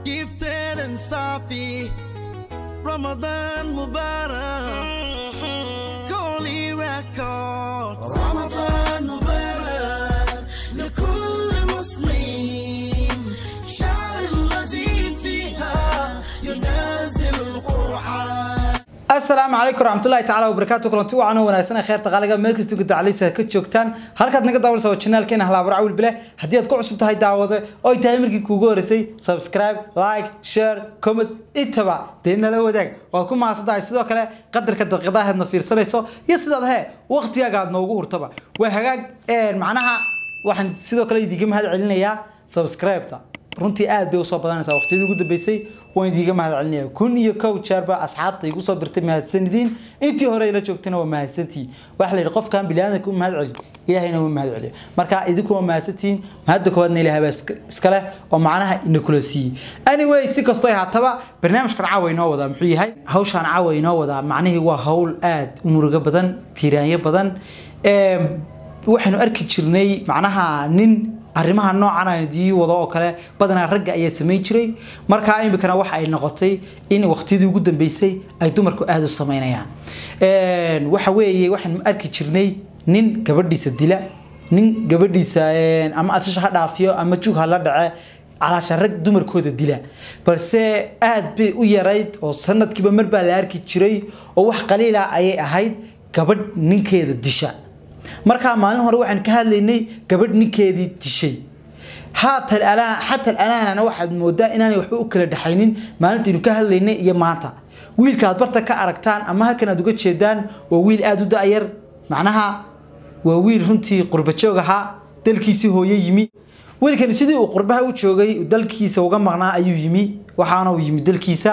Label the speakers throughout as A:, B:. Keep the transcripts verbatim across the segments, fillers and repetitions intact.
A: gifted and Safi. Ramadan Mubarak, Holy Records. Ramadan Mubarak, لكل مسلم شهر الذي فيها ينزل القرآن.
B: السلام عليكم ورحمة الله تعالى وبركاته. كلنتي وعنا وناسنا خير تقاليقا meel kasta ku dacaleysa ka joogtaan halkaad naga daawanayso channelkeena Hal Abuur Cawil Bile hadii aad ku cusub tahay daawada oo tahay markii kuugu horeysay subscribe like share comment intaba deena la wadaag waa ku mahadsantahay sidoo kale qadarka daqiiqadaha aad fiirsanayso iyo sidaad he waqtiga aad noogu hurtaba waa hagaag ee macnaha waxaan sidoo kale idiga mahad celinayaa subscribe-ta runtii aad bay u soo badanaysaa waqtiyada ugu dambeysay waan idiga mahad celinayaa kun iyo kow jeerba asxaabta igu soo birtay mahadsanidin intii hore ila joogtana waa mahadsantiin wax la yiraahdo qofkan bilaadanka u mahad celiyo ilaahayna waa mahad celiyo marka idinku waa mahadsantiin mahad koodna ilaahay baa iska leh oo macnaha in kula siiyay anyway si kasto ay haataba barnaamijkan caawa inoo wada muxuu yahay hawshan caawa inoo wada macnaheedu waa hawl aad u muruga badan tiiraanyo badan ee waxaanu arki jirnay macnaha nin arrimaha noocan ah idii wado oo kale badanaa rag ay sameeyay jiray marka imikana waxa ay noqotay in waqtiyadii ugu dambeysay ay dumarku aad u sameeyaan een waxa weeye waxaan arki jirnay nin gabadhiisa dila nin gabadhiisa ama adsha ha dhaafiyo ama jug ha la dhace على rag dumarkooda dila balse aad bay u yarayd oo sanadkiiba mar baa la arki jiray oo wax qaliil ah ay ahayd gabadh ninkeeda disha marka maalin hore waxaan ka hadlaynay gabadh ninkeedii dishay haata alaan hatta alaan ana waxaad moodaa inaanay waxba u kala dhaxaynin maalintii ka hadlaynay iyo maanta wiilka aad barta ka aragtaan ama halkan aad uga jeedaan waa wiil aad u daayar macnaha waa wiil runtii qurba joog aha dalkiisi hooyo yimi wiilkan sidii uu qurbaha u joogay dalkiisa uga maqnaa ayuu yimi waxaana uu yimi dalkiisa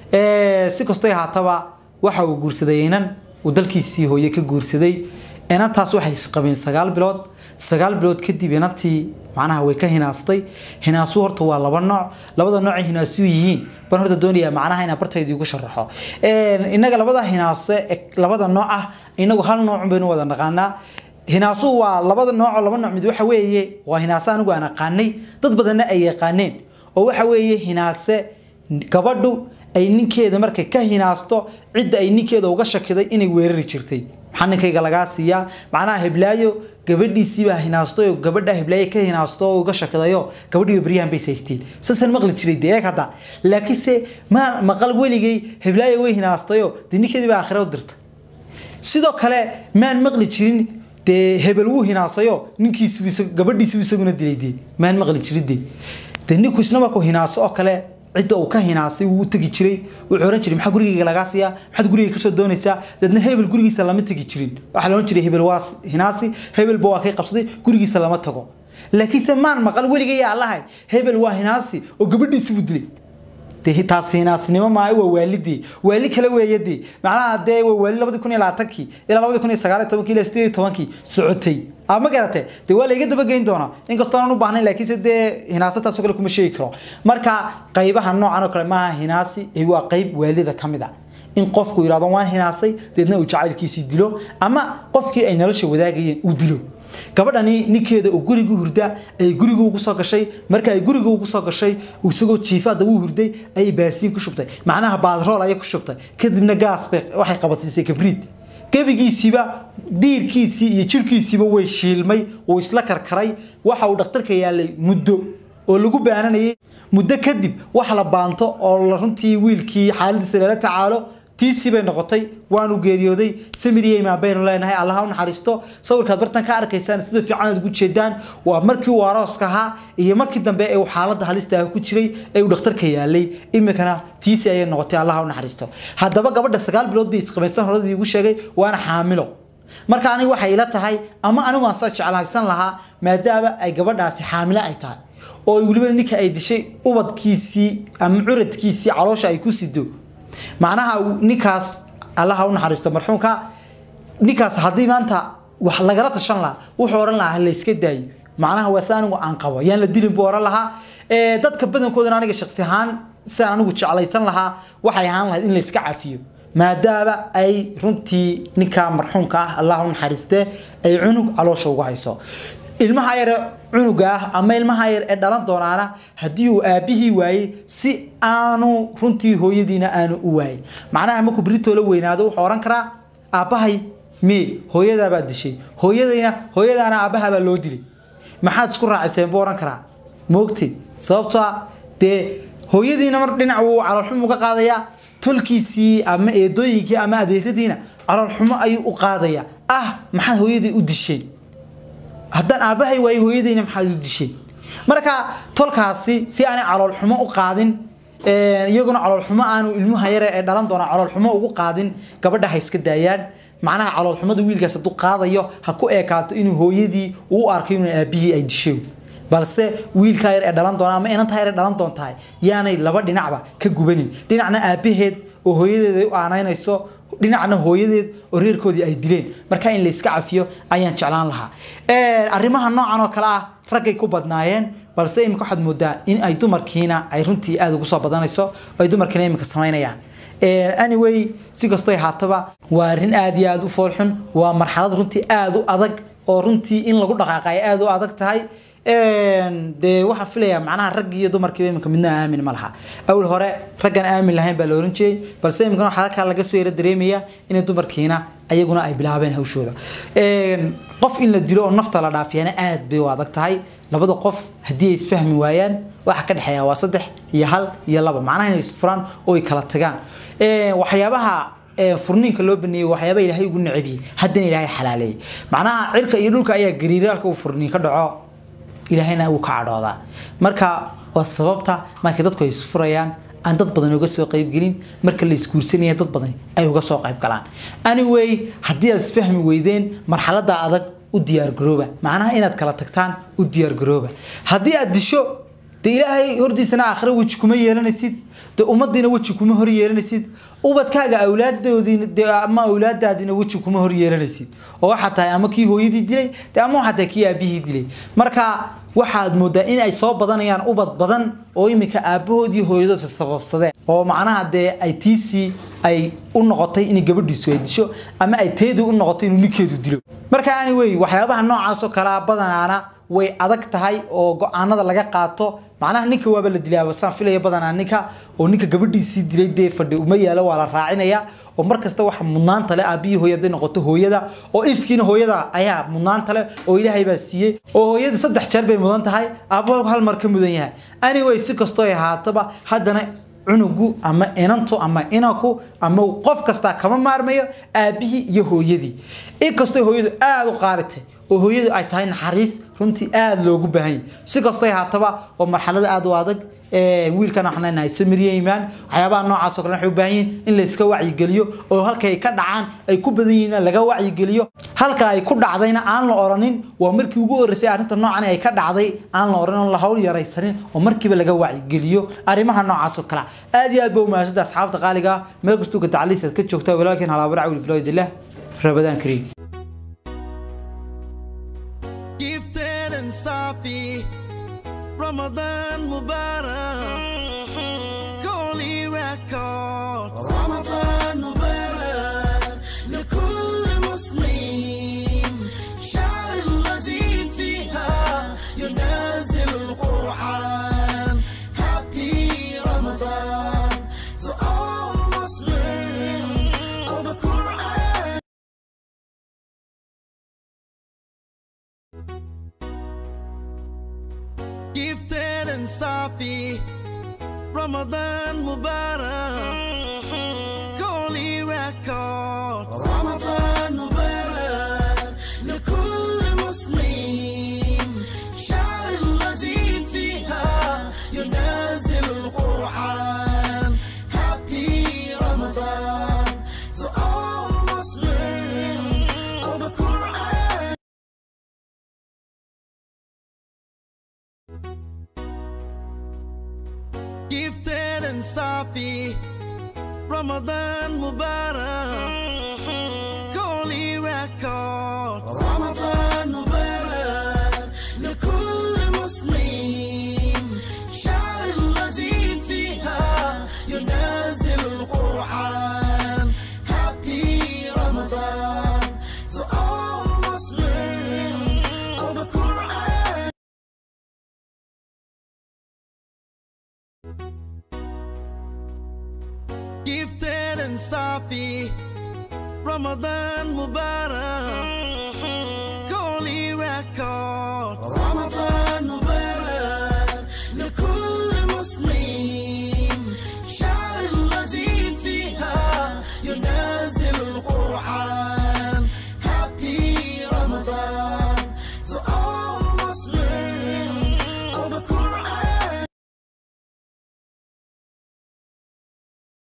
B: ee si kastoo haataba waxa uu guursaday inan uu dalkiisi hooyo ka guursaday inantaas waxay qabeen sagaal bilood sagaal bilood kadib inantii macnaha way ka hinaastay hinaasu horta waa laba nooc labada nooc hinaasu yihiin ban horta doonaya macnaha in bartaydu ugu sharaxo ee inaga labada hinaase labada nooc ah inagu hal nooc baynu wada naqaanaa hinaasu waa labada nooc laba nooc mid waxa weeye waa hinaasa anigu aan aqaanay dad badan ay yaqaaneen oo waxa weeye hinaase gabadhu ay ninkeeda markay ka hinaasto cid ay ninkeeda uga shakiday inay weerari jirtay xaninkayga laga siiya macnaha heblaayo gabadhiisii baa hinaasto oo gabadha heblaayo ka hinaasto oo uga shakadayo gabadhii bariyan bay saysteen sasan maqli jiray deeq hada laakiinse ma maqal weligay heblaayo way hinaastayo ninkeedii baa aakhiro dirta sidoo kale maan maqli jirin de hebel wuu hinaasayo ninkiisa gabadhiisa isaguna dilayday maan maqli jiray de ninku isna markuu hinaaso oo kale cid uu ka hinaasay uu tagi jiray wuxuu oran jiray maxaa guriga laga siya maxaad guriga ka soo doonaysaa dadna hebel gurigiisa lama tagi jirin waxa la oran jiray hebel waas hinaasi hebel baa ka qabsaday gurigiisa lama tago laakiin maan maqal weligay Allah hebel waa hinaasi oo gabadhiisa u dilay tii taas hinaasnimo ma ay waa waalidii waali kala weeyadii macnaha de waa waali laba kun iyo labaatan ilaa laba kun iyo sagaal iyo toban ilaa siddeed iyo toban socotay ama garatay de waa la iga daba geyn doona in kastoo aan u baahnayn laakiin de hinaasata soo kale kuma sheegi karo marka qaybaha noocan oo kale ma hinaasi ay waa qayb waalida kamid ah in qofku yiraahdo waan hinaasay deedna uu jacaylkiisa dilo ama qofkii ay nolosha wadaagayeen uu dilo gabadhani ninkeeda uu guriga hurda ay guriga ugu soo gashay marka ay guriga ugu soo gashay uu isagoo jiifada uu hurday ay baasiin ku shubtay macnaha baadrool ay ku shubtay kadibna gaas bay waxay qabatisay kabriid gabigiisiba diirkiisi iyo jirkiisiba way shiilmay oo isla karkaray waxa uu dhakhtarka yaalay muddo oo lagu baananayay muddo kadib wax la baanto oo la runtii wiilkii xaaladiisa la tacaalo tiisi bay noqotay waanu geeriyooday samiriyay ma bayr leenahay Allah ha naxariisto sawirka bartan ka arkaysaan sidoo fiican ugu jeedaan waa markii uu arooska ahaa iyo markii dambe ee xaaladda halista ah ku jiray ee uu dhakhtarka yaalay imikana tiisi ay noqotay Allah ha naxariisto hadaba gabadha sagaal bilood bay isqabaysan horadii ugu sheegay waana xaamilo marka aniga waxa ila tahay ama anigu aan soo jeclaysan lahaa maadaama ay gabadhaasi xaamilo ay tahay oo waliba ninka ay dishay ubadkiisii ama curadkiisii caloosha ay ku sido macnaha ninkaas Allah ha u naxariisto marxuumka ninkaas hadii maanta wax laga tashan la wuxuu oran lahaa la iska daayo macnaha wasaanigu aan qabo yaan la dilin buu oran lahaa ee dadka badankooda aniga shakhsi ahaan saan anigu jeclaysan lahaa waxay ahaan lahayd in la iska cafiyo maadaama ay runtii ninka marxuumka ah Allah ha u naxariiste ay cunug caloosha ugu hayso ilmaha yar cunuga ah ama ilmaha yar ee dhalan doonaana hadii uu aabihii waayay si aanu runtii hooyadiina aanu u waayay macnaha markuu brito la weynaado wuxuu oran karaa aabahay me hooyada baa dishay hooyadayna hooyadaana aabaha baa loo dilay maxaad isku raaciseen buu oran karaa moogtid sababtoo de hooyadiina mar dhinac uu calool xumo ka qaadaya tolkiisii ama eedooyinkii ama adeeradiina calool xumo ayuu u qaadaya ah maxaad hooyadii u dishay haddaan aabahay way hooyadayna maxaad u dishay marka tolkaasi si aan calool xumo u qaadin ee iyaguna calool xumo aanu ilmuha yar ee dhalan doona calool xumo ugu qaadin gabadha hay iska daayaan macnaha calool xumada wiilkaas uu qaadayo ha ku eekaato inuu hooyadii uu arkay inuu aabihii ay dishay balse wiilka yar ee dhalan doona ama inanta yar ee dhalan doontahay yaanay laba dhinacba ka gubanin dhinacna aabaheed oo hooyadeeda u aanaynayso dhinacna hooyadeed oo reerkoodii ay dileen marka in la iska cafiyo ayaan jeclaan lahaa ee arimaha noocan oo kala ah ragay ku badnaayeen balse imika waxaad moodaa in ay dumarkiina ay runtii aad ugu soo badanayso ay dumarkiina imika sameynayaan ee anyway si kastoo haataba waa arin aad iyo aad u foolxun waa marxalad runtii aad u adag oo runtii in lagu dhaqaaqay aad u adag tahay een de waxa filayaa macnaha rag iyo dumarkii imika midna aamin ma laha awl hore raggan aamin lahayn baa la oran jeey balse imika waxa ka laga soo yara dareemaya in dumarkiina ayaguna ay bilaabeen hawshooda een qof in la dilo oo nafta la dhaafiyana aad bay u adag tahay labada qof hadii ay isfahmi waayaan waxa ka dhaxeeya waa saddex iyo hal iyo laba macnaha inay isfuraan oo ay kala tagaan ee waxyaabaha ee furniinka loo baneeyay waxyaabo Ilaahay ugu nacibi haddana Ilaahay xalaaleeyay macnaha cirka iyo dhulka ayaa gariiraalka uu furniin ka dhaco Ilaahayna uu ka cadhooda marka waa sababta markay dadku ay isfurayaan aan dad badan uga soo qayb gelin marka la iskuursanaya dad badan ay uga soo qayb galaan anyway hadii aad isfahmi weydeen marxaladda adag u diyaar garooba macnaha inaad kala tagtaan u diyaar garooba hadii aad disho de Ilaahay hordiisana aakhira wajh kuma yeelanaysid de ummadina wajh kuma hor yeelanaysid ubadkaaga awlaaddoodina ama awlaadaadina wajh kuma hor yeelanaysid oo waxa tahay ama kii hooyadii dilay de ama waxa tahay kii aabihii dilay marka waxaad moodaa in ay soo badanayaan ubad badan oo imika aabahoodii hooyadooda sababsadeen oo macnaha de ay tiisi ay u noqotay in gabadhiisu ay disho ama ay teedu u noqotay inuu ninkeedu dilo marka anyway waxyaabaha noocaas oo kala badanaana way adag tahay oo go'aanada laga qaato macnaha ninka waaba la dilaa wasaan filaya badanaa ninka oo ninka gabadhiisii dilay de fadhi uma yaalo waa la raacinaya oo markasta waxa mudnaanta leh aabihi hooyada noqoto hooyada oo ifkiina hooyada ayaa mudnaanta leh oo Ilaahay baa siiyay oo hooyada saddex jeer bay mudan tahay aabahu hal mar ka mudan yahay anyway si kastoo ay haataba haddana cunugu ama inantu ama inaku ama qof kasta kama maarmayo aabihi iyo hooyadii in kastoo hooyadu aad u qaaritay oo hooyadu ay tahay naxariis runtii aad loogu baahan yahay si kastoo ay haataba oo marxalad aad u adag ee wiilkan waxna nahay samiriye iimaan waxyaabaha noocaas oo kale waxay u baahan yihiin in la iska wacyi geliyo oo halka ay ka dhacaan ay ku badan yihiin laga wacyi geliyo halka ay ku dhacdayna aan la oranin waa markii ugu horeysay arinta noocan ay ka dhacday aan la oranin la hawl yaraysanin oo markiiba laga wacyi geliyo arimaha noocaas oo kale aad iyo aad baa u mahadsantahay asxaabta qaaliga meel kastoo ka tacliisad ka joogta walaalkeen halaabur cawil biloodillah rabadaan kariim
A: gifted and Safi Ramadan Mubarak Holy Records Ramadan Mubarak لكل مسلم شعر الذي فيها ينازل القرآن Happy Ramadan to all Muslims of the Quran gifted and Safi Ramadan Mubarak Holy Records Ramadan Mubarak لكل مسلم شعر الذي فيها ينازل القرآن Happy Ramadan to all Muslims of the Quran gifted and Safi Ramadan Mubarak Holy Records Ramadan Mubarak لكل مسلم شعر الذي فيها ينازل القرآن Happy Ramadan to all Muslims of the Quran gifted and Safi. Ramadan Mubarak, Holy Records. Ramadan Mubarak, لكل مسلم شهر الذي فيها ينزل القرآن. Happy Ramadan.